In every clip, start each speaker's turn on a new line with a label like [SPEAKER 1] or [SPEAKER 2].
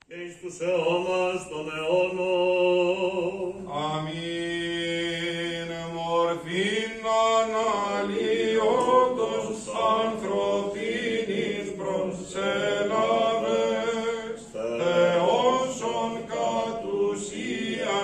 [SPEAKER 1] και εις τους αιώνας των αιώνων.
[SPEAKER 2] Αμήν. Μορφήν αναλύοντος ανθρωπίνης προσέλαβες, Θεόσον κατ' ουσίαν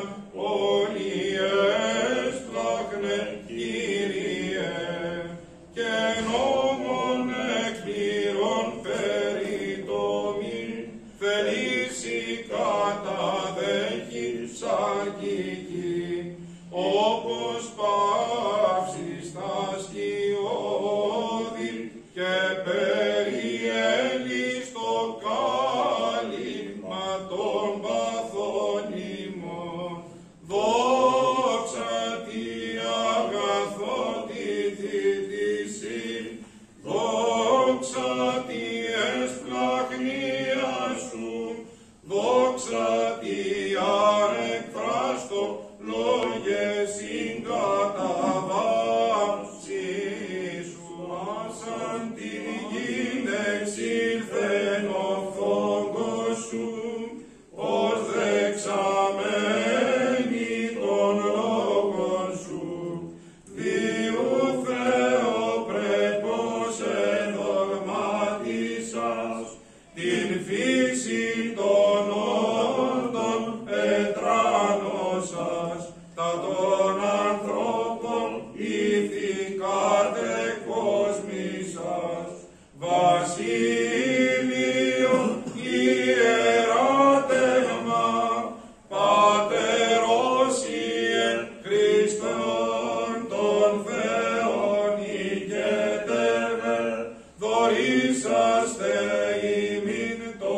[SPEAKER 2] πολυέσπλαχνε Κύριε, και νόμον εκπληρών περιτομή, θελήσει καταδέχεις αρχική, όπως πάυσεις τα σκιώδη και περιέλεις το κάλυμα των παθών ημών. Δόξα τη αγαθότη θητησή, δόξα τη εσπλαχνία σου, δόξα τη αρεκφράστο λόγε συγκαταβάσεις σου. Άσαν την γην εξήλθεν ο φόγκος σου, ως δεξαμένη των λόγων σου. Διού Θεοπρέπος εδογμάτισας, την φύση των όρτων ετράνωσας, τα των ανθρώπων ηθικάτε κόσμησας. Βασίλειο ιεράτευμα, Πατερός εν Χριστόν των Θεών ηγέτευε, δωρήσαστε ημίν το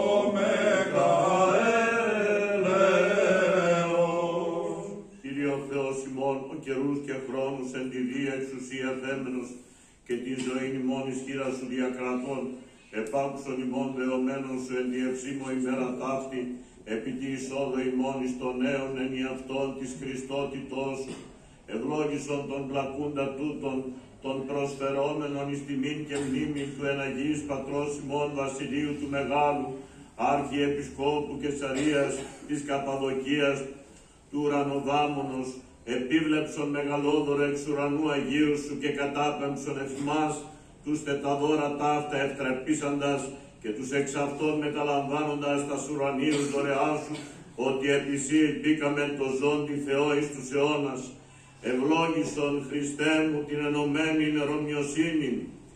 [SPEAKER 2] μεγαέλεος.
[SPEAKER 1] Κύριε ο Θεός ημών, ο καιρούς και χρόνους εν τη Δία εξουσία θέμενος και τη ζωή ημών εις χείρα σου διακρατών, επάκουσον ημών δεωμένων σου εν τη ευσήμω ημέρα ταύτη, επί τη εισόδο ημών εις των νέων εν ιαυτών της Χριστότητός σου, ευλόγησον τον πλακούντα τούτον, των προσφερόμενων εις τιμήν και μνήμη του εν Αγίης Πατρός ημών Βασιλείου του Μεγάλου, Αρχιεπισκόπου Κεσαρίας της Καπαδοκίας, του ουρανοδάμονος, επίβλεψον μεγαλόδωρο εξ ουρανού Αγίου σου και κατάπεμψον εφ' μας τους τεταδόρα ταύτα ευτρεπίσαντας και τους εξ αυτών μεταλαμβάνοντας τας ουρανίους δωρεάς σου, ότι επί σύ ελπίκαμεν το ζώντι Θεό εις τους αιώνας. Ευλόγησον Χριστέ μου την ενωμένην ρωμιοσύνην,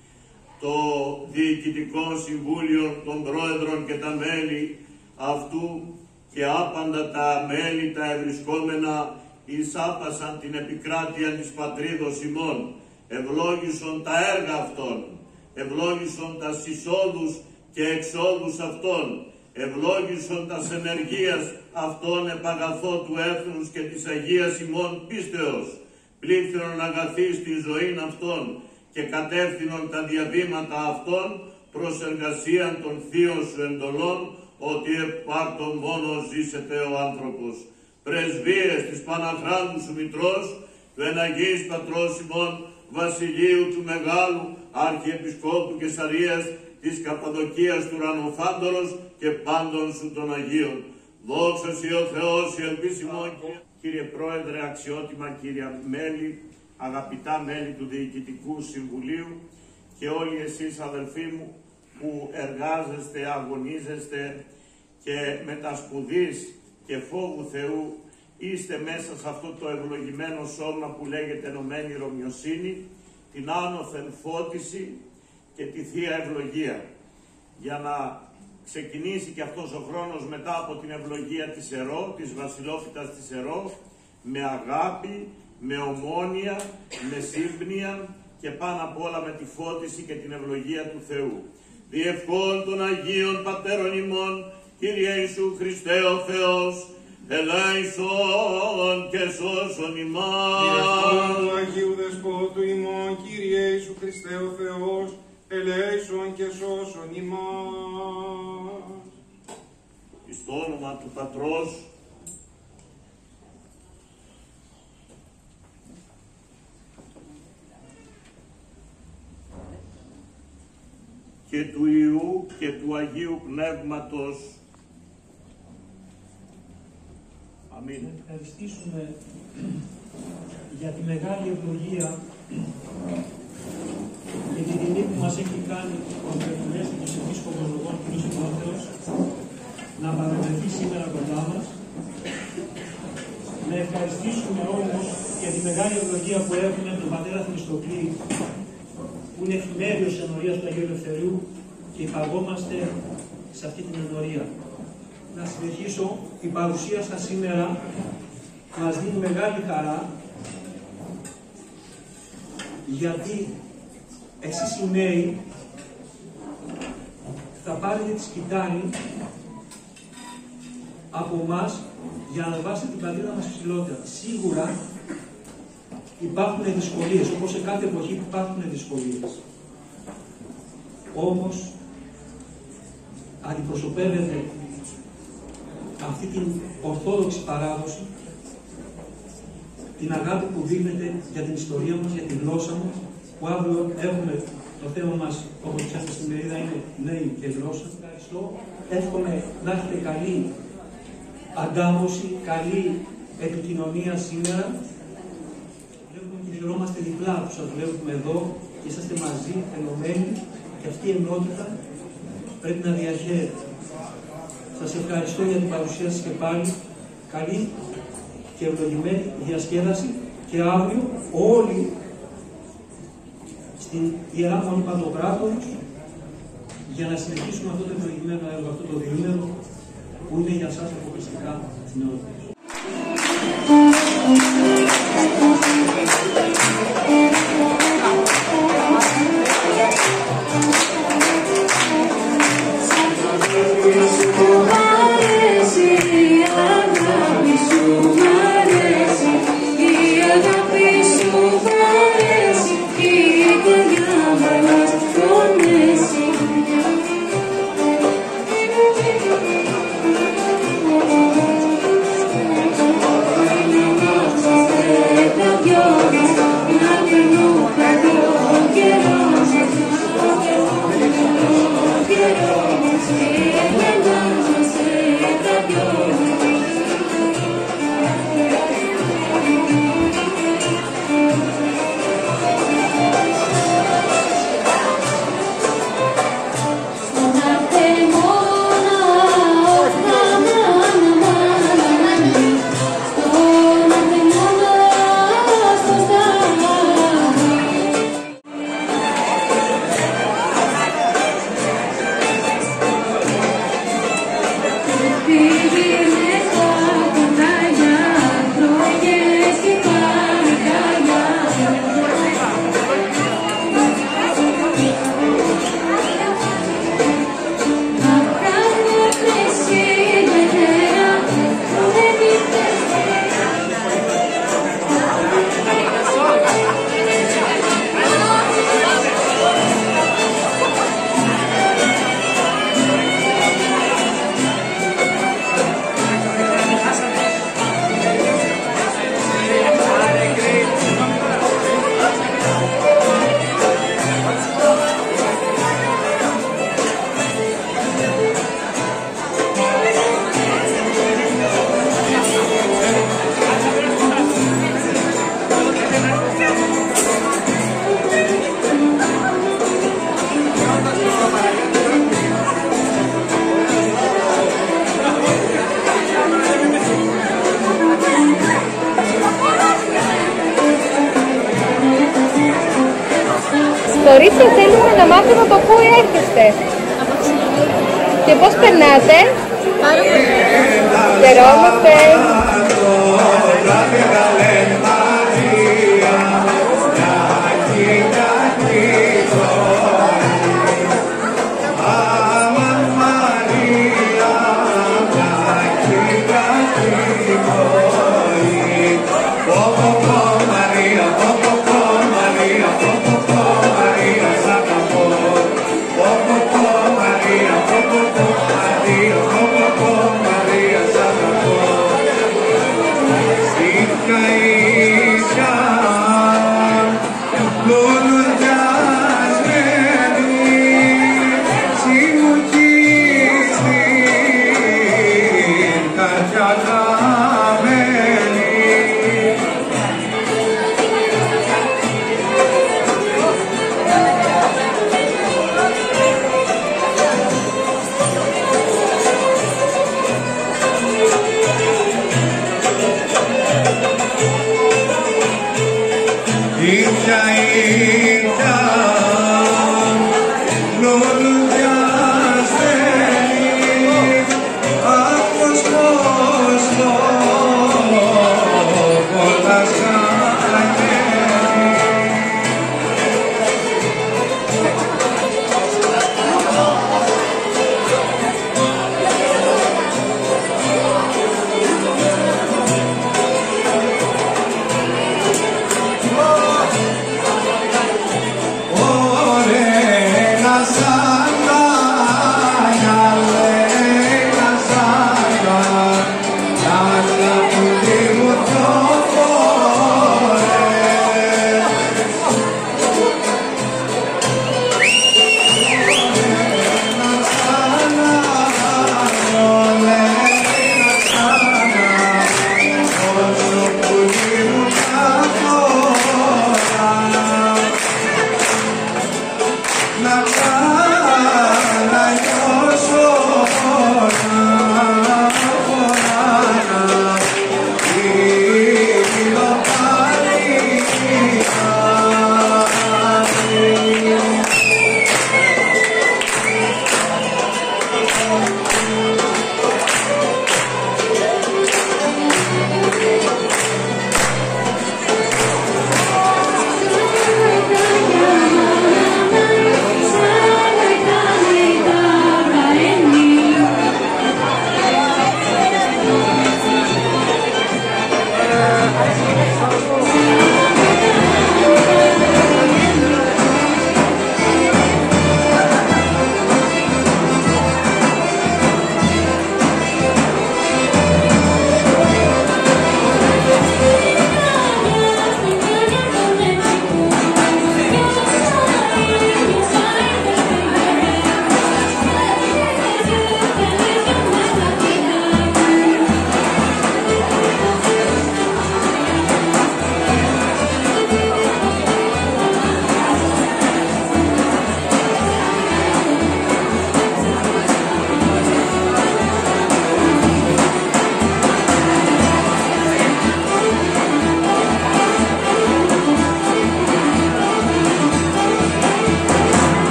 [SPEAKER 1] το Διοικητικό Συμβούλιο των Πρόεδρων και τα μέλη αυτού και άπαντα τα μέλη τα ευρισκόμενα εις άπασαν την επικράτεια της πατρίδος ημών. Ευλόγησον τα έργα αυτών, ευλόγησον τα εισόδους και εξόδους αυτών, ευλόγησον τα ενεργείας αυτών επαγαθό του έθνους και της Αγίας ημών πίστεως, πλήθυνον αγαθή στη ζωήν αυτών και κατεύθυνον τα διαβήματα αυτών προς εργασίαν των θείων σου εντολών, ότι επάρτων μόνο ζήσεται ο άνθρωπος. Πρεσβείες της Παναχράντου σου Μητρός, του εν Αγίης Πατρός ημών Βασιλείου του Μεγάλου, Αρχιεπισκόπου Κεσαρίας της Καπαδοκίας του Ουρανοφάντορος και πάντων σου των Αγίων. Δόξα σοι ο Θεός, η ελπίσιμον. Κύριε Πρόεδρε, αξιότιμα κύρια μέλη, αγαπητά μέλη του Διοικητικού Συμβουλίου και όλοι εσείς αδελφοί μου που εργάζεστε, αγωνίζεστε και με τα σπουδής και φόβου Θεού είστε μέσα σε αυτό το ευλογημένο σώμα που λέγεται ενωμένη ρωμιοσύνη, την άνωθεν φώτιση και τη Θεία Ευλογία. Για να ξεκινήσει και αυτός ο χρόνος μετά από την ευλογία της Ερώ, της Βασιλόπιτας της Ερώ, με αγάπη, με ομόνοια, με σύμπνοια και πάνω απ' όλα με τη φώτιση και την ευλογία του Θεού. Διευχών των Αγίων Πατέρων ημών, Κύριε Ιησού Χριστέ ο Θεός, ελέησον και σώσον ημάς.
[SPEAKER 2] Διευχών του Αγίου Δεσπότου ημών, Κύριε Ιησού Χριστέ ο Θεός, ελέησον και σώσον ημάς.
[SPEAKER 1] Εις το όνομα του Πατρός και του Υιού και του Αγίου Πνεύματος. Αμήν.
[SPEAKER 3] Να ευχαριστήσουμε για τη μεγάλη ευλογία και την τιμή που μας έχει κάνει ο Αρχιεπισκόπος Επίσκοπος Λογών κ. Τιμόθεος να παρευρεθεί σήμερα κοντά μας. Να ευχαριστήσουμε όμως για τη μεγάλη ευλογία που έχουμε τον πατέρα Θεμιστοκλή, που είναι εφημέριος της ενορίας του Αγίου Ελευθερίου και υπαγόμαστε σε αυτή την ενορία. Να συνεχίσω, η παρουσία σας σήμερα μας δίνει μεγάλη χαρά, γιατί εσείς οι νέοι θα πάρετε τη σκητάλη από εμάς για να ανεβάσετε την πατρίδα μας ψηλότερα. Σίγουρα υπάρχουν δυσκολίες, όπως σε κάθε εποχή υπάρχουν δυσκολίες. Όμως αντιπροσωπεύεται αυτή την ορθόδοξη παράδοση, την αγάπη που δείχνεται για την ιστορία μας, για τη γλώσσα μας, που αύριο έχουμε το θέμα μας, όπως πιάσατε στην μερίδα, είναι νέοι και γλώσσα. Ευχαριστώ. Εύχομαι να έχετε καλή αντάμωση, καλή επικοινωνία σήμερα. Βλέπουμε και χαιρόμαστε διπλά που σας βλέπουμε εδώ και είσαστε μαζί, ενωμένοι, και αυτή η ενότητα πρέπει να διαχέεται. Σας ευχαριστώ για την παρουσία σας και πάλι. Καλή και ευλογημένη διασκέδαση και αύριο όλοι στην Ιερά Μονή Παντοκράτορος για να συνεχίσουμε αυτό το ευλογημένο έργο, αυτό το διήμερο που είναι για σας αποκλειστικά στην ώρα.
[SPEAKER 4] Κορίτσια, θέλουμε να μάθουμε από πού έρχεστε. Και πώς περνάτε.
[SPEAKER 5] Πάρα πολύ.
[SPEAKER 4] Χαιρόμαστε.